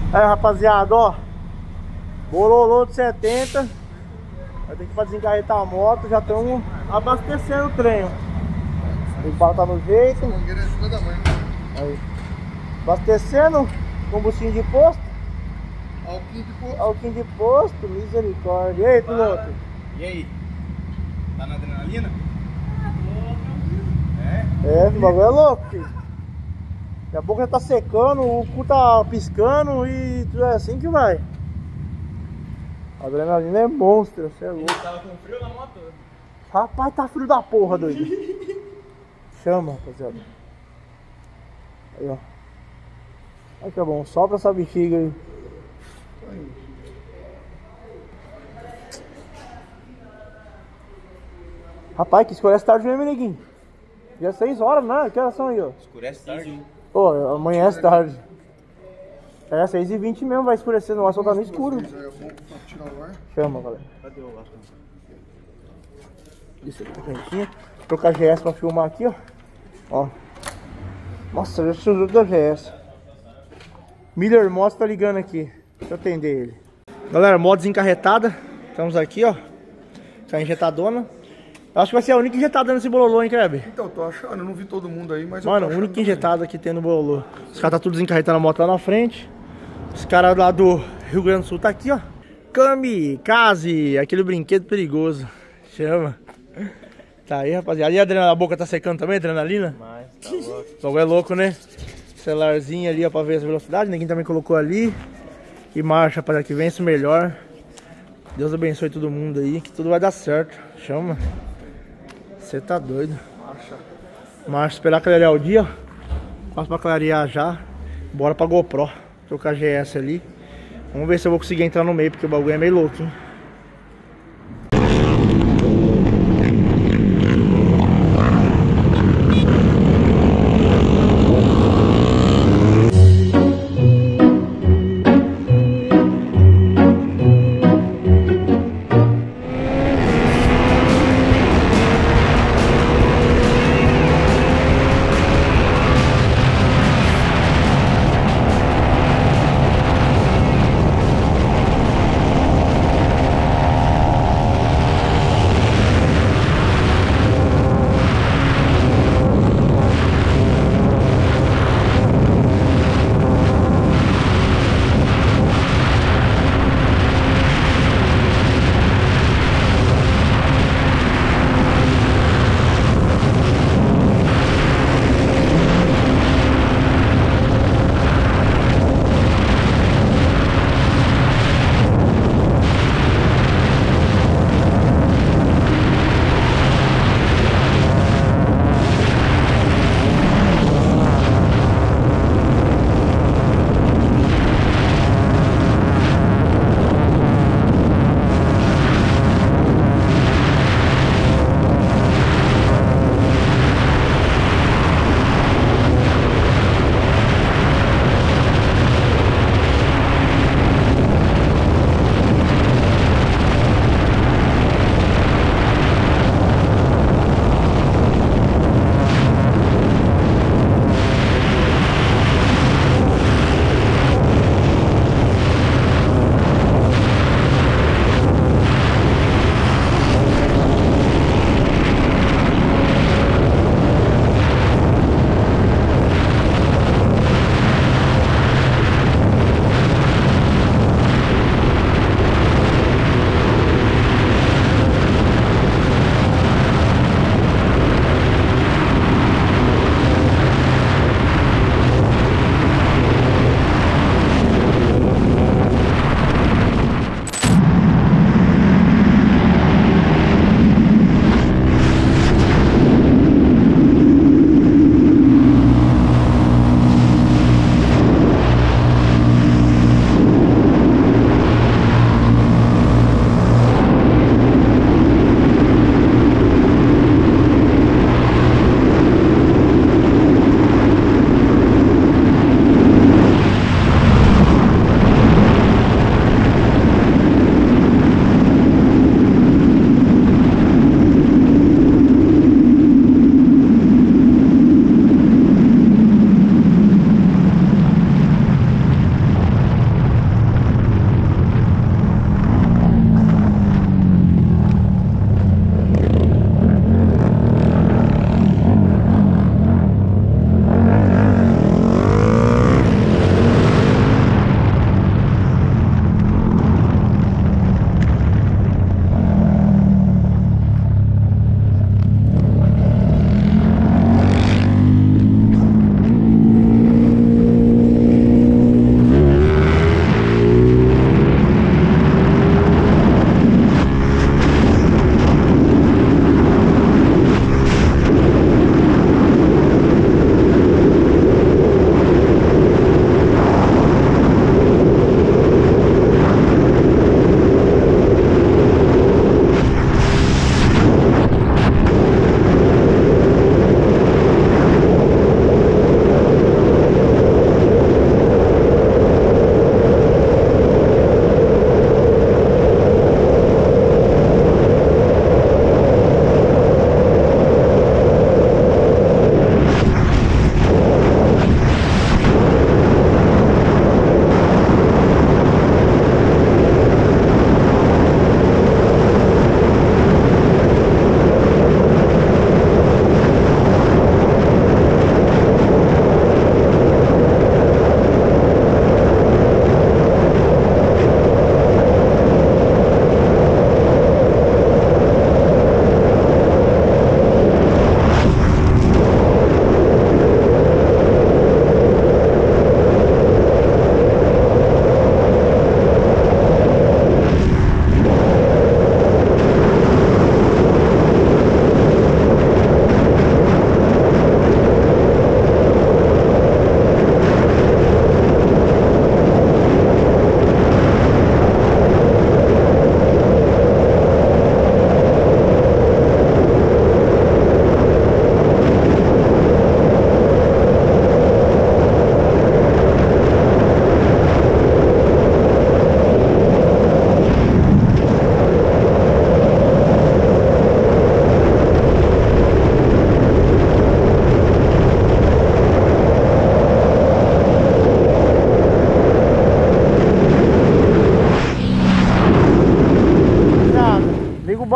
Aí, rapaziada, ó. Bololô de 70. Vai ter que fazer encarretar a moto. Já estamos abastecendo o trem. O pau tá no jeito. Aí. Abastecendo. Combustível de posto. Alquim de posto. Misericórdia. E aí, piloto? E aí? Tá na adrenalina? O bagulho é louco, filho. Daqui a pouco já tá secando, o cu tá piscando e tudo é assim que vai. A adrenalina é monstro, você é louco. Tava com frio na moto? Rapaz, tá frio da porra, doido. Chama, rapaziada. Aí, ó. Olha que é bom, sopra essa bexiga aí. Rapaz, que escurece tarde mesmo, neguinho. Já é 6 horas, né? Que horas são aí, ó? Escurece tarde. Pô, amanhece tarde. É 6h20 mesmo, vai escurecer, não vai soltar no escuro. Chama, galera. Cadê o latão? Isso aqui, cantinha. Trocar GS pra filmar aqui, ó. Nossa, já sujou da GS. Miller Motos tá ligando aqui. Deixa eu atender ele. Galera, moto desencarretada. Estamos aqui, ó. Com a injetadona. Acho que vai ser a única injetada nesse bololô, hein, Kleber? Então, tô achando, eu não vi todo mundo aí, mas mano, eu tô a única injetada que tem no bololô. Os caras tá tudo desencarretando a moto lá na frente. Os caras lá do Rio Grande do Sul tá aqui, ó. Kamikaze, aquele brinquedo perigoso. Chama. Tá aí, rapaziada. E a boca tá secando também, adrenalina? Mas, tá louco. O bagulho é louco, né? Celularzinho ali, ó, pra ver essa velocidade. Ninguém também colocou ali. E marcha, rapaziada, que vence o melhor. Deus abençoe todo mundo aí, que tudo vai dar certo. Chama. Você tá doido. Marcha, esperar clarear o dia, ó. Passo pra clarear já. Bora pra GoPro. Trocar GS ali. Vamos ver se eu vou conseguir entrar no meio, porque o bagulho é meio louco, hein.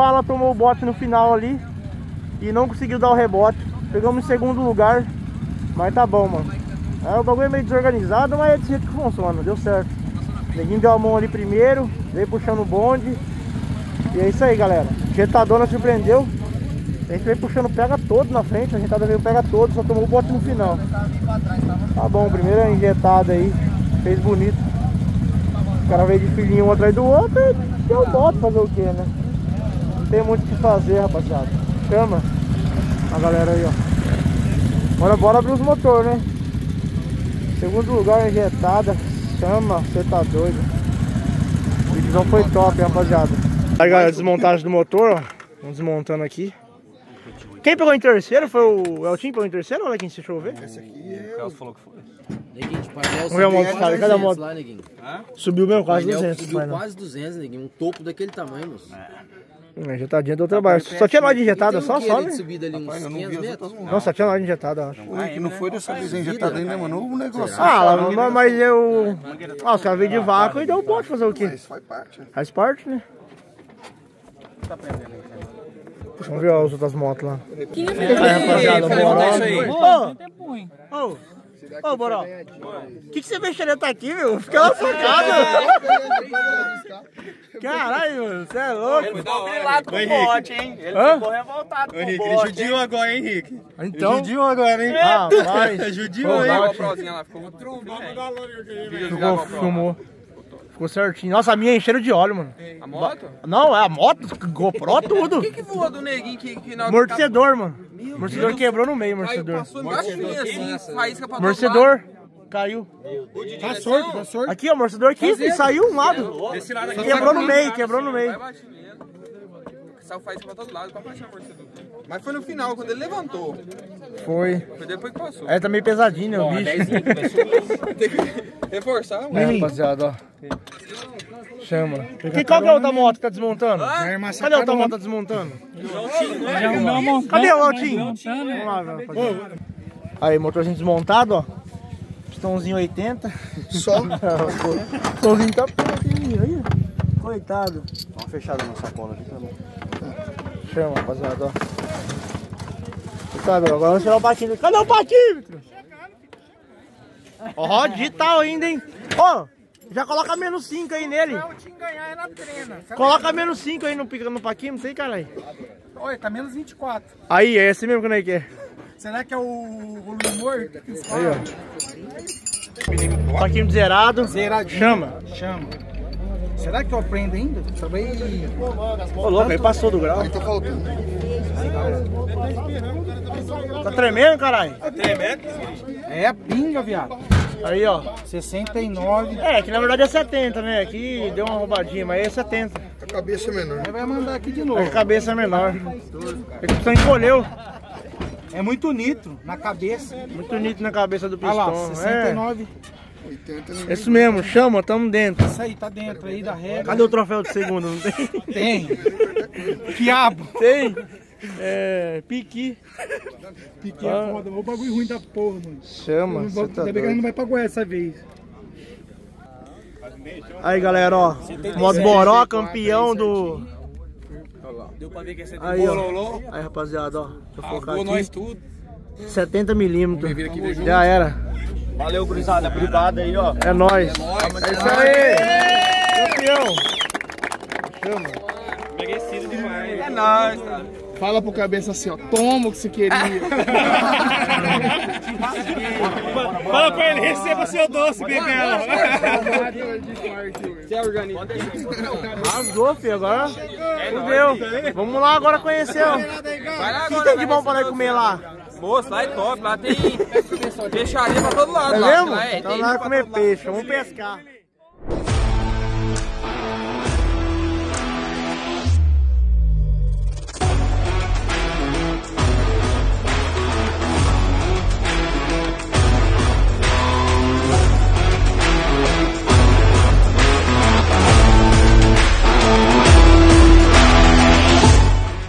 ela tomou o bote no final ali e não conseguiu dar o rebote. Pegamos em segundo lugar, mas tá bom, mano. O bagulho é meio desorganizado, mas é desse jeito que funciona, deu certo. O neguinho deu a mão ali primeiro, veio puxando o bonde. E é isso aí, galera. A jetadona surpreendeu. A gente veio puxando pega todo na frente, a jetada veio pega todo, só tomou o bote no final. Tá bom, primeira injetada aí, fez bonito. O cara veio de filhinho um atrás do outro e deu bote, fazer o que, né? Não tem muito o que fazer, rapaziada. Chama a galera aí, ó. Agora bora abrir os motores, né? Segundo lugar, injetada. Chama, você tá doido. A divisão foi top, hein, rapaziada. Aí, galera, desmontagem do motor, ó. Vamos desmontando aqui. Quem pegou em terceiro? Foi o Eltinho que pegou em terceiro ou é quem se chover? Esse aqui é... O Carlos falou que foi. Neguinho, de painel Vamos ver a moto, cara. Cadê a moto? lá, neguinho. Subiu mesmo, quase Painel 200. subiu Painel. quase 200, neguinho. Um topo daquele tamanho, moço. Injetadinha deu trabalho. Só tinha nós de injetada, só, né? né? Subida ali uns Rapaz, eu não 500 vi as metros. outras Não, só tinha nós de injetada, eu acho. que não foi dessa vez injetada ainda, mano. O negócio. Mas eu... os caras veio de vácuo e deu um bote fazer o quê? Isso faz parte. Faz parte, né? Vamos ver as outras motos lá. Aí, rapaziada, Boró. Ô, Boró, o que você veio tá aqui, meu? Fica lá socado. Caralho, mano, você é louco. Ele ficou grilado com o bote, hein? Ele ficou revoltado com o bote. Ele judiou agora, hein, Henrique? Então... Ele judiou agora, hein? Rapaz, Judiou, hein? Filmou. Ficou certinho. Nossa, a minha encheram de óleo, mano. A moto? Não, é a moto, GoPro, tudo. O que voou do neguinho que na Amortecedor, mano. Amortecedor quebrou no meio, Caiu, amortecedor. passou embaixo de mim assim, faísca pra todo lado. Amortecedor caiu. Tá sorte, tá sorte. Aqui, ó, amortecedor aqui e saiu um lado. Desse lado aqui. Quebrou no meio, quebrou no meio. Vai baixo mesmo. Saiu faísca pra todo lado, pra baixar o amortecedor. Mas foi no final, quando ele levantou. Foi. Foi depois que passou. É, tá meio pesadinho, né, o bicho. Tem que reforçar, mano. É, rapaziada, ó. Chama. Qual que é a outra moto que tá desmontando? Cadê a outra moto que tá desmontando? Cadê o Altinho? Vamos lá, rapaziada. Aí, motorzinho desmontado, ó. Pistãozinho 80. Só. Pistãozinho tá pequenininho aí. Coitado. Dá uma fechada na sacola aqui, tá bom. Chama, rapaziada, ó. Sabe, agora vamos tirar o paquímetro. Cadê o paquímetro? Ó, digital ainda, hein? Ó, já coloca menos 5 aí nele. Coloca menos 5 aí no paquímetro aí, caralho. Olha, tá menos 24. Aí, é esse mesmo que não é que é. Será que é o volume morto? Aí, ó. Paquímetro zerado. Zeradinho. Chama. Chama. Será que eu aprendo ainda? Só vai... Ô, louco, aí passou do grau. Aí tá faltando. Tá tremendo, caralho? É a pinga, viado. Aí, ó. 69. É, que na verdade é 70, né? Aqui deu uma roubadinha, mas é 70. A cabeça é menor. Aí vai mandar aqui de A novo. cabeça é menor. É que o pistão encolheu. É muito nitro na cabeça. Muito nítido na cabeça do Olha lá, pistão. 69. 80 É ninguém. isso mesmo, chama, tamo dentro. Isso aí, tá dentro aí da regra. Cadê o troféu de segundo? Não tem? Tem. Quiabo. Tem. É. Piqui. Pique é foda. O bagulho ruim da porra, mano. Chama, você tá Ainda bem que a gente não doido. vai pra Goiás dessa vez. Aí, galera, ó. Moto Boró, campeão do... Deu pra ver que esse é Aí, ó. Aí, rapaziada, ó. Deixa eu focar aqui. tudo. 70mm. Já era. Valeu, gurizada. Obrigado aí, ó. É nóis. É isso aí. Campeão. Chama. Merecido demais. É nóis, cara. Fala pro cabeça assim, ó. Toma o que você queria. Fala pra ele, receba seu doce, Bebela. Você é organiza. Rasgou, filho. Agora fudeu. Vamos lá agora conhecer, ó. Vai lá O que agora. tem de bom pra nós comer lá? Moço, lá é top. Lá tem peixaria pra todo lado. É lá. mesmo? Lá é, Então tem nós pra vamos comer todo lado. peixe. Vamos pescar.